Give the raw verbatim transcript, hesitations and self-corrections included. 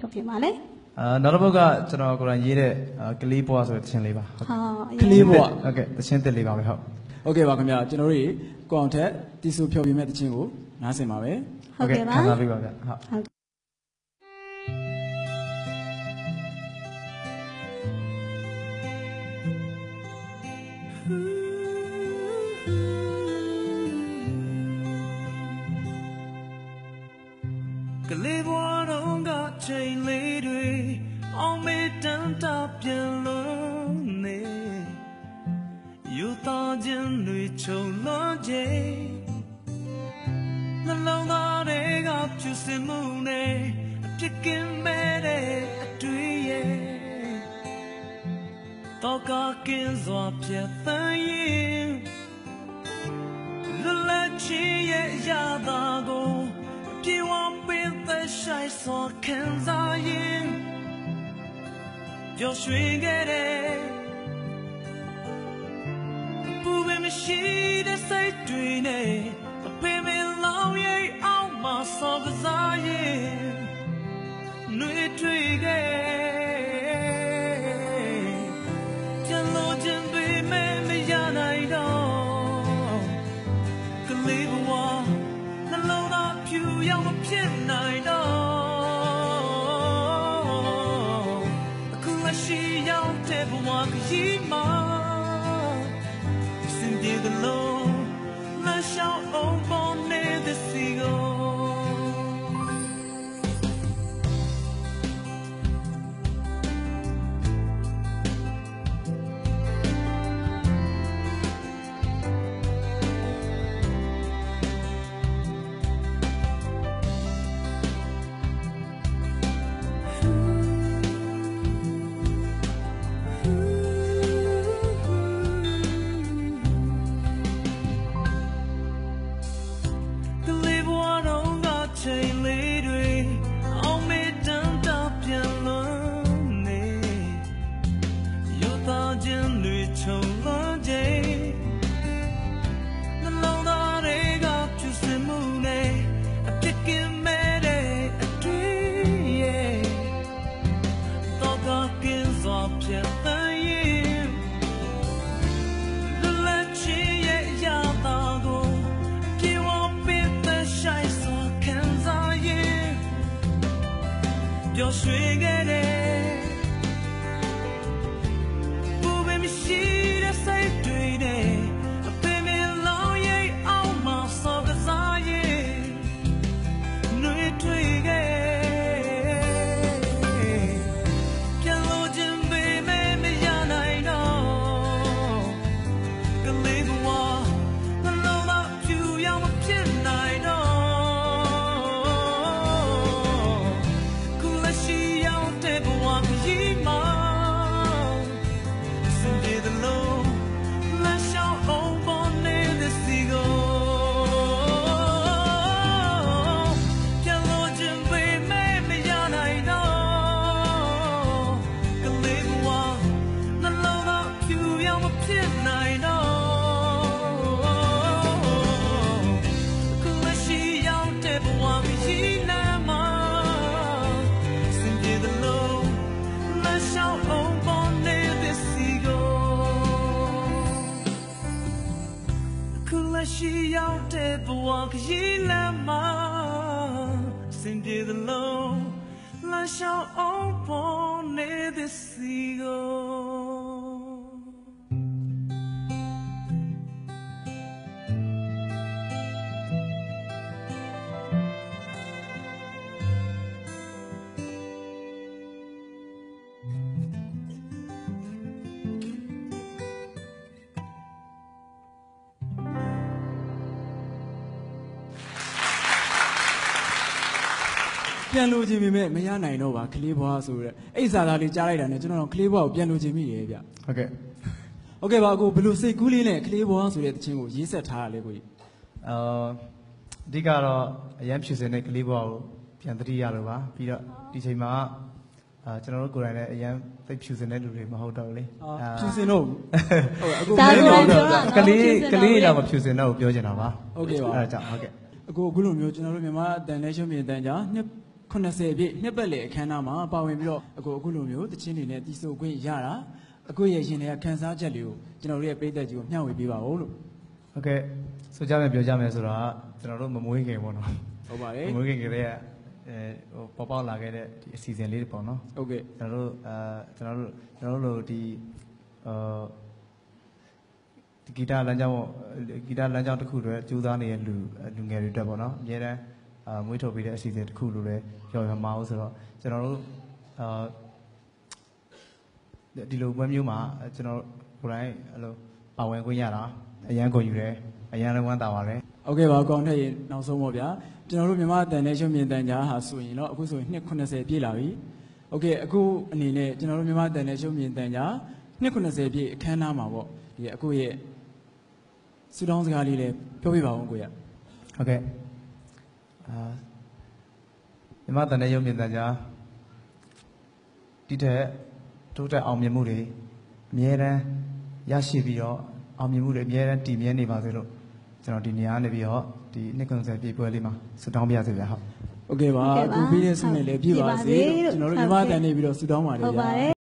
ဖြောပြပါလေအာနောက်တစ်ပုဒ်ကကျွန်တော်ကိုယ်တိုင်ရေးတဲ့ကလေးဘွားဆိုတဲ့သချင်းလေးပါဟာကလေးဘွားဟုတ်ကဲ့သချင်းတစ်လေးပါပဲဟုတ်ဟုတ်ကဲ့ပါခင်ဗျာကျွန်တော်တို့ကိုအောင်ထက်တီဆူဖြောပြမဲ့သချင်းကိုနားဆင်ပါပဲဟုတ်ကဲ့ပါခံစားပေးပါဗျဟုတ်ကလေးဘွားတော့ကချိန်လေးတွေအောင်မေတ္တန်တာပြန်လို့နေယူသားခြင်းတွေချုံလွှမ်းခြင်းနှလုံးသားတွေကဖြူစင်မှုနဲ့အပြစ်ကင်းမဲ့တဲ့အတွေ့ရဲ့တော့ကကင်းစွာပြတ်သန်းရင်လွတ်လပ်ခြင်းရဲ့အရာသာကိုပြေဝပင်သက်ဆိုင်စွာခံစားရင်ပျော်ရွှင်ခဲ့တဲ့ပူပင်မရှိတဲ့စိတ်တွေနဲ့အပင်ပင်လောင်ရိပ်အောင်မဆောကစားရင်နှွေတွေ့ခဲ့ပြန်လို့ခြင်းတွေမဲ့မရနိုင်တော့ကလေးဘဝနှလုံးသားဖြူရောက်မဖြစ်နိုင်တော့အခုလက်ရှိရောက်တဲ့ဘဝကကြီးမှာစင်ပြေသလုံးလက်ရှောင်းအောင်ပေါ်နေတဲ့စီကိုပျော်ရွှင်ခဲ့တဲ့ပူပင်မရှိတဲ့စိတ်တွေနဲ့အပင်ပင်လောင်ရိပ်အောင်မဆောကစားရင်နှွေတွေ့ခဲ့ပြန်လို့ခြင်းပေမဲ့မရနိုင်တော့ကလေးဘဝနှလုံးသားဖြူရောက်မဖြစ်နိုင်တော့ရှိရောက်တဲ့ဘဝကကြီးလမ်းမှာစင်ပြေသလုံးလမ်းလျှောက်အောင်ပေါ်နေတဲ့စီကိုပြန်လို့ခြင်းပေမဲ့မရနိုင်တော့ပါကလေးဘွားဆိုတဲ့အိစာသားလေးကြားလိုက်တာနဲ့ကျွန်တော်ကလေးဘွားကိုပြန်လို့ခြင်းမိတယ်ဗျဟုတ်ကဲ့ဟုတ်ကဲ့ပါအခုဘလို့စိတ်ကူးလေးနဲ့ကလေးဘွားဆိုတဲ့တခြင်းကိုရေးဆက်ထားရလဲကိုကြီးအာအဓိကတော့အရန်ဖြူစင်တဲ့ကလေးဘွားကိုပြန်သတိရတော့ပါပြီးတော့ဒီချိန်မှာအာကျွန်တော်တို့ကိုယ်တိုင်လည်းအရန်သိဖြူစင်တဲ့လူတွေမဟုတ်တော့ဘူးလေအာဖြူစင်တော့ဟုတ်အခုမင်းတို့ကလေးကလေးတော့မဖြူစင်တော့ပြောချင်တာပါဟုတ်ကဲ့ပါအဲဒါကြောင့်ဟုတ်ကဲ့အခုအခုလိုမျိုးကျွန်တော်တို့မြန်မာအတန်နဲ့ရှုံးမြင်တန်ကြနှစ်ခုနှစ်ဆယ်ပြည့်နှစ်ပတ်လည်အခမ်းအနားမှာပါဝင်ပြီးတော့အခုအခုလိုမျိုးတချင်းတွေနဲ့တီးဆိုခွင့်ရတာအခုရဲ့ရင်တွေကခန်းစားချက်တွေကိုကျွန်တော်တို့ရဲ့ပြည်သက်ကြီးကိုမျှဝေပေးပါဦးလို့ဟုတ်ကဲ့ဆိုကြမယ်ပြောကြမယ်ဆိုတော့ကျွန်တော်တို့မမွေးခင်ပေါ့နော်ဟုတ်ပါတယ်မမွေးခင်ကလေးကအဲဟိုပေါ်ပေါက်လာခဲ့တဲ့ဒီအစီအစဉ်လေးတွေပေါ့နော်ဟုတ်ကဲ့ကျွန်တော်တို့အဲကျွန်တော်တို့ကျွန်တော်တို့ဒီအာဒီဂီတလမ်းကြောင်းဂီတလမ်းကြောင်းတစ်ခုတွေကြိုးစားနေတဲ့လူလူငယ်တွေတက်ပေါ့နော်အများတန်းအာမွေးထုတ်ပေးတဲ့အစီအစဉ်တစ်ခုလိုလည်းပြောရမှာအောင်ဆိုတော့ကျွန်တော်တို့အာဒီလိုပွဲမျိုးမှာကျွန်တော်ကိုယ်တိုင်အဲ့လိုပါဝင်ခွင့်ရတာအရန်ကုန်ယူတယ်အရန်လည်းဝမ်းသာပါတယ်ဟုတ်ကဲ့ပါကောင်းတဲ့နောက်ဆုံးပေါ့ဗျာကျွန်တော်တို့မြန်မာအတန်နဲ့ရှုံမြင်တန်ကြားဟာဆိုရင်တော့အခုဆိုရင်နှစ်ခုနှစ်ဆယ်ပြည့်လာပြီโอเคအခုအနေနဲ့ကျွန်တော်တို့မြန်မာအတန်နဲ့ရှုံမြင်တန်ကြားနှစ်ခုနှစ်ဆယ်ပြည့်အခမ်းအနားမှာပေါ့ဒီအခုရဲ့စူတောင်းစကားလေးလည်းပြောပြပါဦးကိုရဟုတ်ကဲ့အာမြန်မာအတန်နဲ့ရှုံမြင်တန်ကြားဒီထက်တိုးတက်အောင်မြင်မှုတွေအများတန်းရရှိပြီးတော့အောင်မြင်မှုတွေအများတန်းတည်မြဲနေပါစေလို့ကျွန်တော်ဒီနေရာနေပြီးတော့ဒီနှစ်ခုနှစ်ပြည့်ပွဲလေးမှာဆုတောင်းပါရစေဗျာဟုတ်โอเคပါအခုပြီးတဲ့ဆုနဲ့လည်းပြည့်ပါစေကျွန်တော်တို့မြန်မာတန်နေပြီးတော့ဆုတောင်းပါတယ်ဗျာ